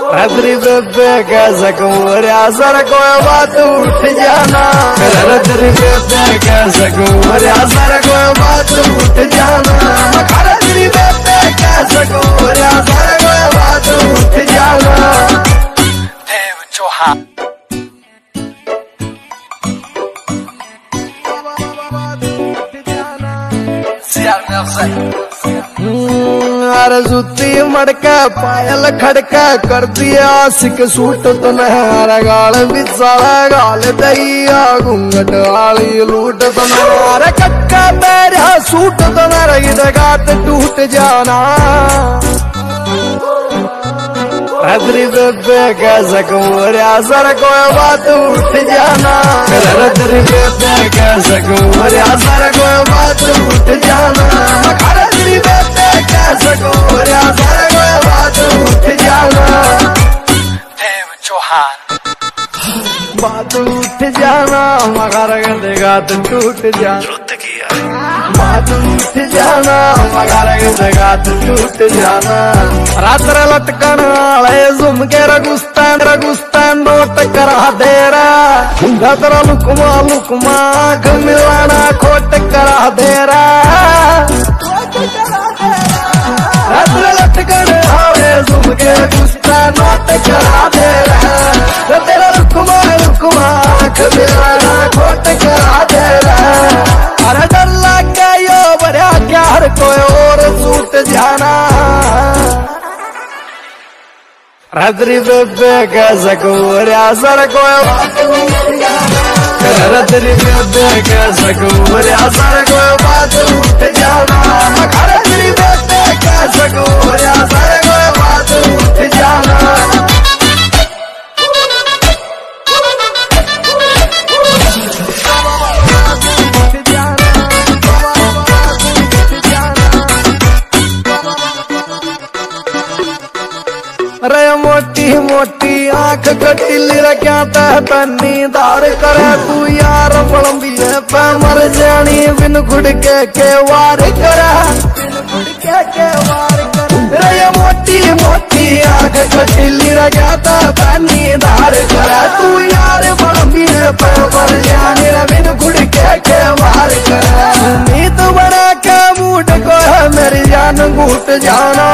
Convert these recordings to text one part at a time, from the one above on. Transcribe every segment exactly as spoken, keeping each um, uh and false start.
रदरी बेबे कैसे कहूँ सर कोई बात उठ जाना। रदरी बेबे कैसे कहूँ सर कोई बात उठ जाना। रदरी बेबे कैसे कहूँ सर कोई बात उठ जाना। देव चौहान अरे जुती मड़का पायल खड़का कर दिया आशिक सूट तो नहरा गाल बिसारा गाल दैया घूंघट वाली लूट तो नहरा कक्का मेरा सूट तो नहरा गात टूट जाना। रदरी बेबे कैसे कहूँ सर कोई बात उठ जाना। रदरी बेबे कैसे कहूँ सर कोई बात उठ जाना। रदरी बेबे कैसे कहूँ सर कोई बात उठ जाना। देव चौहान बात उठ जाना मगर गंदे गात टूट जाना। बात उठ जाना मगर गंदे गात टूट जाना। रात्र लटकन वाले जुम के रगुस्तान रगुस्तान नोट करा दे रहा। गदरा लुकमा लुकमा मिलाना खोट करा दे रहा। रात्र लटकन वाले जुम के रगुस्तान नोट करा दे रहा। तेरा लुकमा लुकमा मिलाना खोट करा दे रहा। अरे डर लग गया बड़ा क्या हर कोई और सूट जाना। रदरी बेबे कैसे कहूँ सर कोई बात उठ जाना। रदरी बेबे कैसे कहूँ सर कोई बात उठ जाना। रदरी बेबे कैसे कहूँ सर कोई बात उठ जाना। अरे मोटी मोटी आंख कटिली रख्या तन्नी दार करे तू यार बलंबी पे मर जानी बिन खुड़ के के वार करे। अरे मोटी मोटी आंख कटिली रख्या तन्नी दार करे तू यार बलंबी पे मर जानी बिन खुड़ के के वार करे। उम्मीद बना के मूड को है मेरी जान घूट जाना।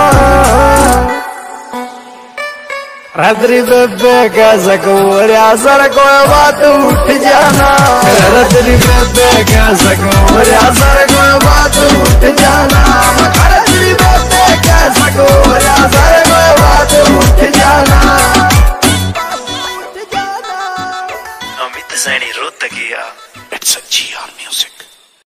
रदरी बेबे कैसे कहूँ सर कोई बात उठ जाना। रदरी बेबे कैसे कहूँ सर कोई बात उठ जाना। रदरी बेबे कैसे कहूँ सर कोई बात उठ जाना। Amit Saini Rohtakiya it's a ji.